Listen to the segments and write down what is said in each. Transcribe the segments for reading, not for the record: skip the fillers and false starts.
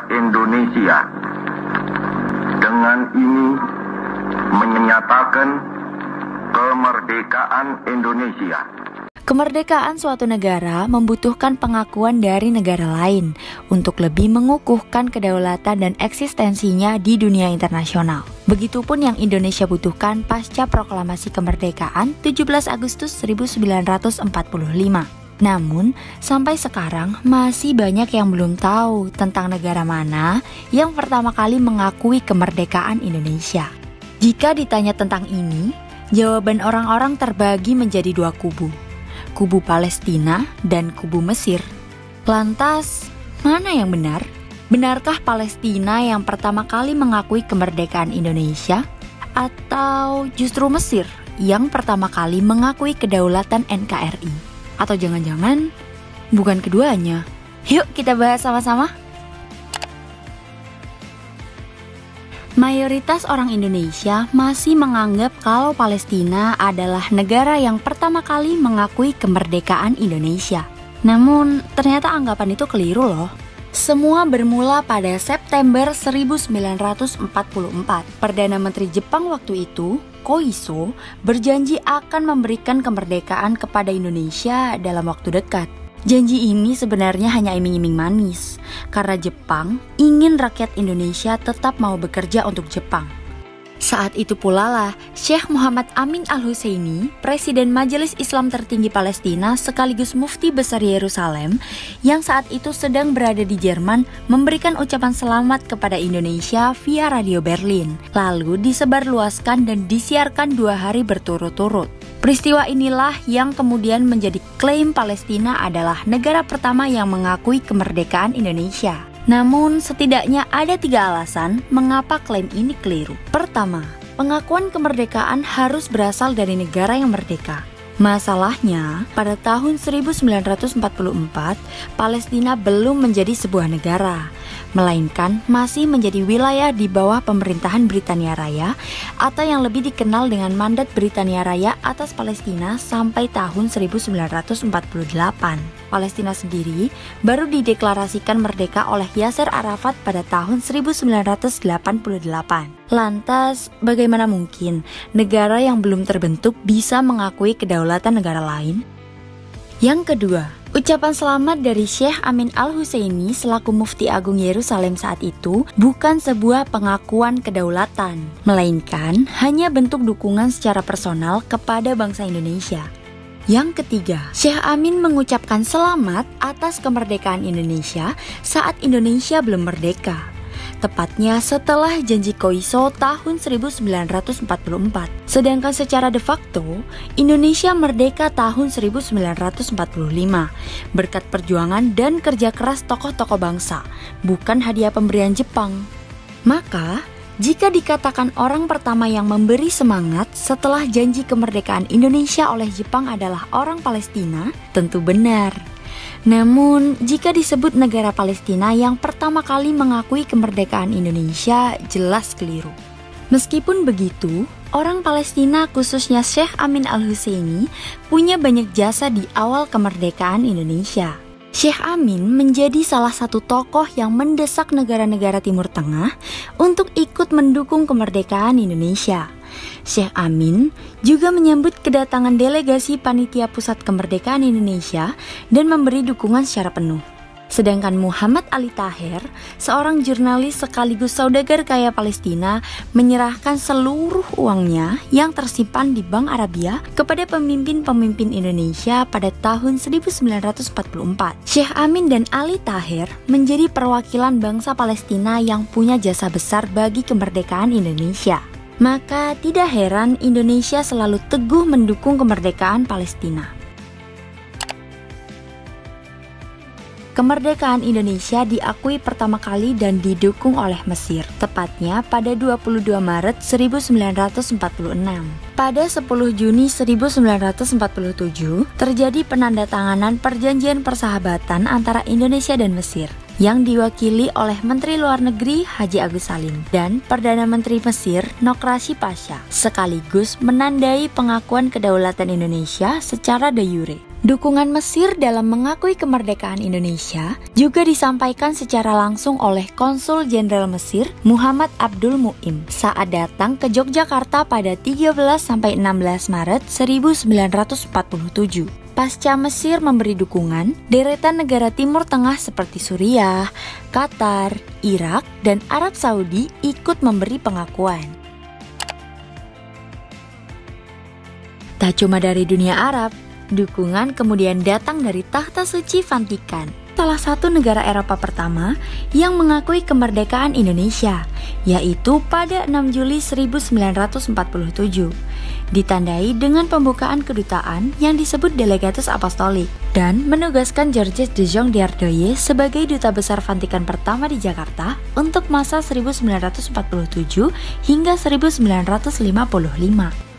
Indonesia. Dengan ini menyatakan kemerdekaan Indonesia. Kemerdekaan suatu negara membutuhkan pengakuan dari negara lain untuk lebih mengukuhkan kedaulatan dan eksistensinya di dunia internasional. Begitupun yang Indonesia butuhkan pasca proklamasi kemerdekaan 17 Agustus 1945. Namun, sampai sekarang masih banyak yang belum tahu tentang negara mana yang pertama kali mengakui kemerdekaan Indonesia. Jika ditanya tentang ini, jawaban orang-orang terbagi menjadi dua kubu. Kubu Palestina dan kubu Mesir. Lantas, mana yang benar? Benarkah Palestina yang pertama kali mengakui kemerdekaan Indonesia? Atau justru Mesir yang pertama kali mengakui kedaulatan NKRI? Atau jangan-jangan bukan keduanya? Yuk kita bahas sama-sama. Mayoritas orang Indonesia masih menganggap kalau Palestina adalah negara yang pertama kali mengakui kemerdekaan Indonesia. Namun, ternyata anggapan itu keliru loh. Semua bermula pada September 1944. Perdana Menteri Jepang waktu itu, Koiso, berjanji akan memberikan kemerdekaan kepada Indonesia dalam waktu dekat. Janji ini sebenarnya hanya iming-iming manis, karena Jepang ingin rakyat Indonesia tetap mau bekerja untuk Jepang. Saat itu pula lah Syekh Muhammad Amin Al-Husseini, Presiden Majelis Islam tertinggi Palestina sekaligus Mufti Besar Yerusalem, yang saat itu sedang berada di Jerman, memberikan ucapan selamat kepada Indonesia via Radio Berlin, lalu disebarluaskan dan disiarkan 2 hari berturut-turut. Peristiwa inilah yang kemudian menjadi klaim Palestina adalah negara pertama yang mengakui kemerdekaan Indonesia. Namun, setidaknya ada 3 alasan mengapa klaim ini keliru. Pertama, pengakuan kemerdekaan harus berasal dari negara yang merdeka. Masalahnya, pada tahun 1944, Palestina belum menjadi sebuah negara, melainkan masih menjadi wilayah di bawah pemerintahan Britania Raya atau yang lebih dikenal dengan Mandat Britania Raya atas Palestina sampai tahun 1948. Palestina sendiri baru dideklarasikan merdeka oleh Yasser Arafat pada tahun 1988. Lantas, bagaimana mungkin negara yang belum terbentuk bisa mengakui kedaulatan negara lain? Yang kedua, ucapan selamat dari Syekh Amin Al-Husseini selaku Mufti Agung Yerusalem saat itu bukan sebuah pengakuan kedaulatan, melainkan hanya bentuk dukungan secara personal kepada bangsa Indonesia. Yang ketiga, Syekh Amin mengucapkan selamat atas kemerdekaan Indonesia saat Indonesia belum merdeka. Tepatnya setelah janji Koiso tahun 1944. Sedangkan secara de facto, Indonesia merdeka tahun 1945 berkat perjuangan dan kerja keras tokoh-tokoh bangsa, bukan hadiah pemberian Jepang. Maka, jika dikatakan orang pertama yang memberi semangat setelah janji kemerdekaan Indonesia oleh Jepang adalah orang Palestina, tentu benar. Namun, jika disebut negara Palestina yang pertama kali mengakui kemerdekaan Indonesia, jelas keliru. Meskipun begitu, orang Palestina khususnya Syekh Amin Al-Husseini punya banyak jasa di awal kemerdekaan Indonesia. Syekh Amin menjadi salah satu tokoh yang mendesak negara-negara Timur Tengah untuk ikut mendukung kemerdekaan Indonesia. Syekh Amin juga menyambut kedatangan delegasi Panitia Pusat Kemerdekaan Indonesia dan memberi dukungan secara penuh. Sedangkan Muhammad Ali Taher, seorang jurnalis sekaligus saudagar kaya Palestina, menyerahkan seluruh uangnya yang tersimpan di Bank Arabia kepada pemimpin-pemimpin Indonesia pada tahun 1944. Syekh Amin dan Ali Taher menjadi perwakilan bangsa Palestina yang punya jasa besar bagi kemerdekaan Indonesia. Maka tidak heran Indonesia selalu teguh mendukung kemerdekaan Palestina. Kemerdekaan Indonesia diakui pertama kali dan didukung oleh Mesir, tepatnya pada 22 Maret 1946. Pada 10 Juni 1947, terjadi penandatanganan perjanjian persahabatan antara Indonesia dan Mesir, yang diwakili oleh Menteri Luar Negeri Haji Agus Salim dan Perdana Menteri Mesir Nokrashi Pasha, sekaligus menandai pengakuan kedaulatan Indonesia secara de jure. Dukungan Mesir dalam mengakui kemerdekaan Indonesia juga disampaikan secara langsung oleh Konsul Jenderal Mesir Muhammad Abdul Mu'im saat datang ke Yogyakarta pada 13-16 Maret 1947. Pasca Mesir memberi dukungan, deretan negara Timur Tengah seperti Suriah, Qatar, Irak, dan Arab Saudi ikut memberi pengakuan. Tak cuma dari dunia Arab, dukungan kemudian datang dari Tahta Suci Vatikan, salah satu negara Eropa pertama yang mengakui kemerdekaan Indonesia, yaitu pada 6 Juli 1947. Ditandai dengan pembukaan kedutaan yang disebut Delegatus Apostolik dan menugaskan Georges de Jong d'Ardoye sebagai Duta Besar Vatikan pertama di Jakarta untuk masa 1947 hingga 1955.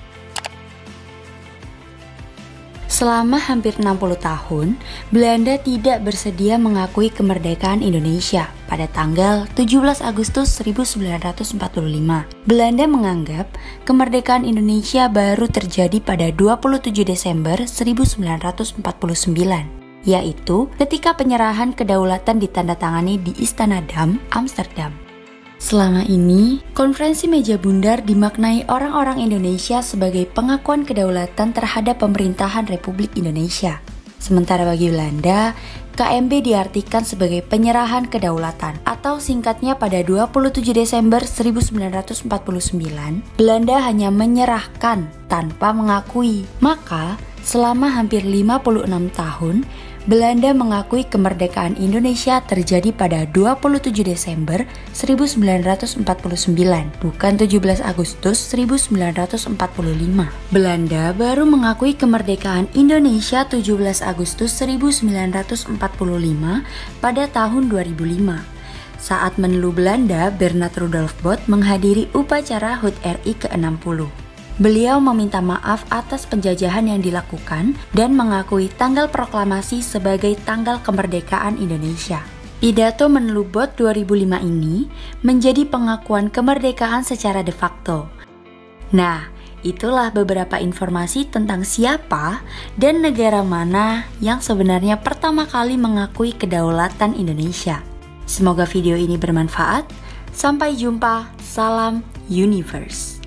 Selama hampir 60 tahun, Belanda tidak bersedia mengakui kemerdekaan Indonesia pada tanggal 17 Agustus 1945. Belanda menganggap kemerdekaan Indonesia baru terjadi pada 27 Desember 1949, yaitu ketika penyerahan kedaulatan ditandatangani di Istana Dam, Amsterdam. Selama ini, konferensi meja bundar dimaknai orang-orang Indonesia sebagai pengakuan kedaulatan terhadap pemerintahan Republik Indonesia. Sementara bagi Belanda, KMB diartikan sebagai penyerahan kedaulatan atau singkatnya pada 27 Desember 1949, Belanda hanya menyerahkan tanpa mengakui. Maka, selama hampir 56 tahun, Belanda mengakui kemerdekaan Indonesia terjadi pada 27 Desember 1949, bukan 17 Agustus 1945. Belanda baru mengakui kemerdekaan Indonesia 17 Agustus 1945 pada tahun 2005. Saat menelu Belanda, Bernard Rudolf Bot menghadiri upacara HUT RI ke-60. Beliau meminta maaf atas penjajahan yang dilakukan dan mengakui tanggal proklamasi sebagai tanggal kemerdekaan Indonesia. Pidato menelu Bot 2005 ini menjadi pengakuan kemerdekaan secara de facto. Nah, itulah beberapa informasi tentang siapa dan negara mana yang sebenarnya pertama kali mengakui kedaulatan Indonesia. Semoga video ini bermanfaat. Sampai jumpa. Salam Universe.